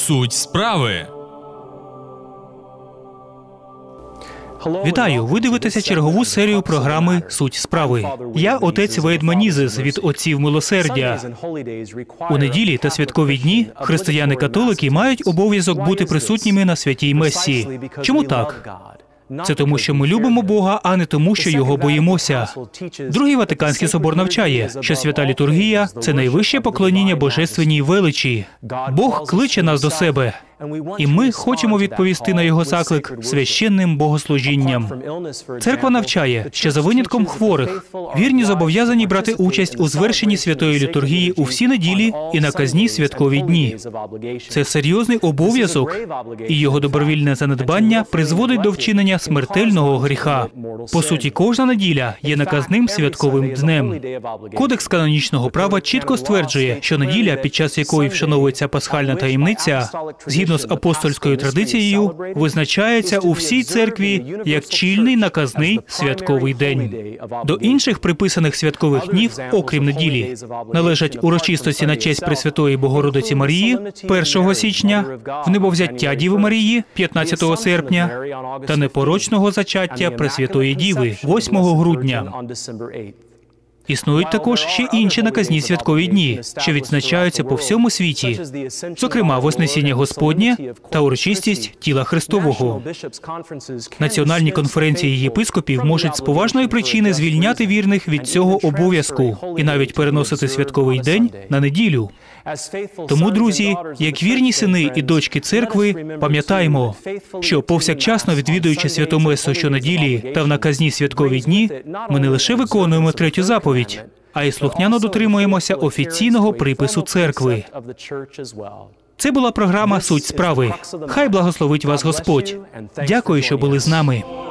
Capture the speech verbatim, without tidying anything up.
Суть справи. Вітаю! Ви дивитеся чергову серію програми «Суть справи». Я отець Вейд Менізес від Отців Милосердя. У неділі та святкові дні християни-католики мають обов'язок бути присутніми на святій мессі. Чому так? Це тому, що ми любимо Бога, а не тому, що Його боїмося. Другий Ватиканський собор навчає, що свята літургія – це найвище поклоніння божественній величі. Бог кличе нас до себе. І ми хочемо відповісти на його заклик священним богослужінням. Церква навчає, що за винятком хворих, вірні зобов'язані брати участь у звершенні святої літургії у всі неділі і на казні святкові дні. Це серйозний обов'язок, і його добровільне занедбання призводить до вчинення смертельного гріха. По суті, кожна неділя є наказним святковим днем. Кодекс канонічного права чітко стверджує, що неділя, під час якої вшановується пасхальна таємниця, згідно з апостольською традицією, визначається у всій церкві як чільний наказний святковий день. До інших приписаних святкових днів, окрім неділі, належать урочистості на честь Пресвятої Богородиці Марії першого січня, внебовзяття Діви Марії п'ятнадцятого серпня та непорочного зачаття Пресвятої Діви восьмого грудня. Існують також ще інші наказні святкові дні, що відзначаються по всьому світі, зокрема Вознесіння Господнє та урочистість Тіла Христового. Національні конференції єпископів можуть з поважної причини звільняти вірних від цього обов'язку і навіть переносити святковий день на неділю. Тому, друзі, як вірні сини і дочки церкви, пам'ятаємо, що повсякчасно відвідуючи святу месу щонеділі та в наказні святкові дні, ми не лише виконуємо третю заповідь, а й слухняно дотримуємося офіційного припису церкви. Це була програма «Суть справи». Хай благословить вас Господь. Дякую, що були з нами.